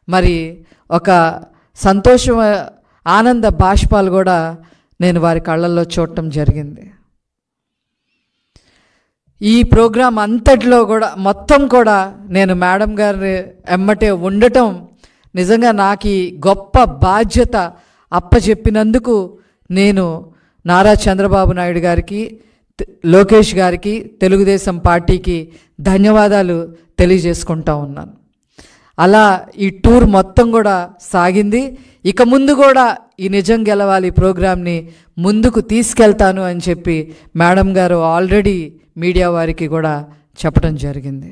మరి ఒక సంతోషం, ఆనంద బాష్పాలు కూడా నేను వారి కళ్ళల్లో చూడటం జరిగింది. ఈ ప్రోగ్రాం అంతట్లో కూడా మొత్తం కూడా నేను మేడం గారి ఎమ్మటే ఉండటం నిజంగా నాకు ఈ గొప్ప బాధ్యత అప్పచెప్పినందుకు నేను నారా చంద్రబాబు నాయుడు గారికి, లోకేష్ గారికి, తెలుగుదేశం పార్టీకి ధన్యవాదాలు తెలియజేసుకుంటా ఉన్నాను. అలా ఈ టూర్ మొత్తం కూడా సాగింది. ఇక ముందు కూడా ఈ నిజం గెలవాలి ప్రోగ్రామ్ని ముందుకు తీసుకెళ్తాను అని చెప్పి మేడం గారు ఆల్రెడీ మీడియా వారికి కూడా చెప్పడం జరిగింది.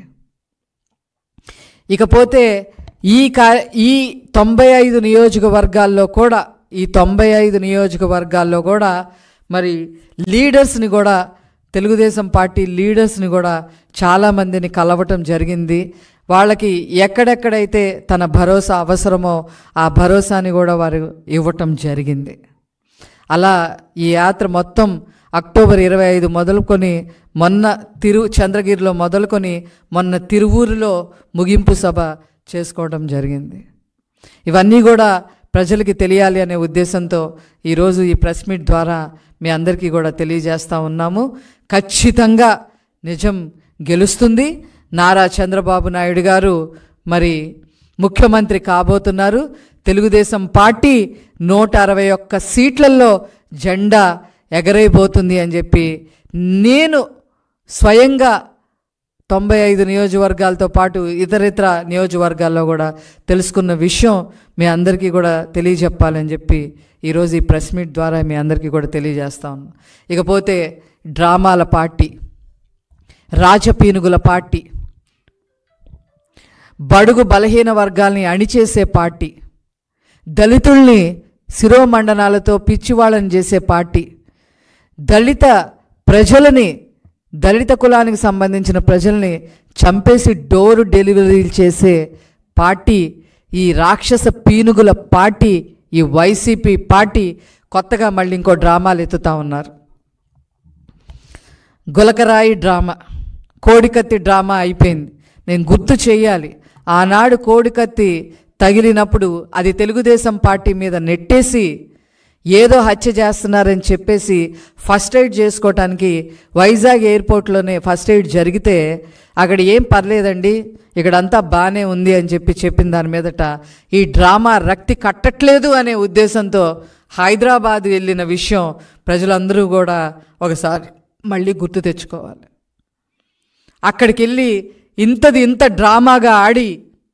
ఇకపోతే ఈ 95 నియోజకవర్గాల్లో కూడా ఈ 95 నియోజకవర్గాల్లో కూడా మరి లీడర్స్ని కూడా, తెలుగుదేశం పార్టీ లీడర్స్ని కూడా చాలామందిని కలవటం జరిగింది. వాళ్ళకి ఎక్కడెక్కడైతే తన భరోసా అవసరమో ఆ భరోసాని కూడా వారు ఇవ్వటం జరిగింది. అలా ఈ యాత్ర మొత్తం అక్టోబర్ 25 మొదలుకొని మొన్న చంద్రగిరిలో మొదలుకొని మొన్న తిరువూరులో ముగింపు సభ చేసుకోవడం జరిగింది. ఇవన్నీ కూడా ప్రజలకి తెలియాలి అనే ఉద్దేశంతో ఈరోజు ఈ ప్రెస్ మీట్ ద్వారా మీ అందరికీ కూడా తెలియజేస్తూ ఉన్నాము. ఖచ్చితంగా నిజం గెలుస్తుంది. నారా చంద్రబాబు నాయుడు గారు మరి ముఖ్యమంత్రి కాబోతున్నారు. తెలుగుదేశం పార్టీ 161 సీట్లలో జెండా ఎగరైపోతుంది అని చెప్పి నేను స్వయంగా 95 నియోజకవర్గాలతో పాటు ఇతరితర నియోజకవర్గాల్లో కూడా తెలుసుకున్న విషయం మీ అందరికీ కూడా తెలియజెప్పాలని చెప్పి ఈరోజు ఈ ప్రెస్ మీట్ ద్వారా మీ అందరికీ కూడా తెలియజేస్తా ఉన్నాను. ఇకపోతే డ్రామాల పార్టీ, రాజపీనుగుల పార్టీ, బడుగు బలహీన వర్గాల్ని అణిచేసే పార్టీ, దళితుల్ని శిరోమండనాలతో పిచ్చివాళ్ళని చేసే పార్టీ, దళిత కులానికి సంబంధించిన ప్రజల్ని చంపేసి డోరు డెలివరీలు చేసే పార్టీ, ఈ రాక్షస పీనుగుల పార్టీ, ఈ వైసీపీ పార్టీ కొత్తగా మళ్ళీ ఇంకో డ్రామాలు ఎత్తుతూ ఉన్నారు. గులకరాయి డ్రామా, కోడికత్తి డ్రామా అయిపోయింది. నేను గుర్తు చేయాలి, ఆనాడు కోడికత్తి తగిలినప్పుడు అది తెలుగుదేశం పార్టీ మీద నెట్టేసి ఏదో హత్య చేస్తున్నారని చెప్పేసి ఫస్ట్ ఎయిడ్ చేసుకోవటానికి వైజాగ్ ఎయిర్పోర్ట్లోనే ఫస్ట్ ఎయిడ్ జరిగితే అక్కడ ఏం పర్లేదండి, ఇక్కడంతా బాగానే ఉంది అని చెప్పిన దాని మీదట ఈ డ్రామా రక్తి కట్టట్లేదు అనే ఉద్దేశంతో హైదరాబాద్ వెళ్ళిన విషయం ప్రజలందరూ కూడా ఒకసారి మళ్ళీ గుర్తు తెచ్చుకోవాలి. అక్కడికి వెళ్ళి ఇంత డ్రామాగా ఆడి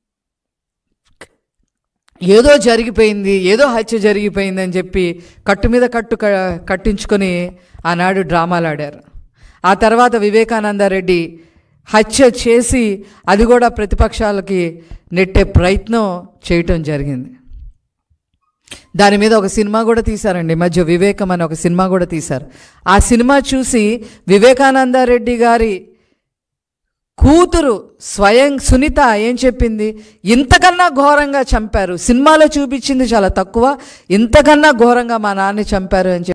ఏదో జరిగిపోయింది, ఏదో హత్య జరిగిపోయింది అని చెప్పి కట్టు మీద కట్టించుకొని ఆనాడు డ్రామాలు ఆడారు. ఆ తర్వాత వివేకానందరెడ్డి హత్య చేసి అది కూడా ప్రతిపక్షాలకి నెట్టే ప్రయత్నం చేయటం జరిగింది. దాని మీద ఒక సినిమా కూడా తీశారండి, మధ్య వివేకం అని ఒక సినిమా కూడా తీశారు. ఆ సినిమా చూసి వివేకానందరెడ్డి గారి కూతురు స్వయం సునీత ఏం చెప్పింది, ఇంతకన్నా ఘోరంగా చంపారు, సినిమాలో చూపించింది చాలా తక్కువ, ఇంతకన్నా ఘోరంగా మా నాన్నని చంపారు అని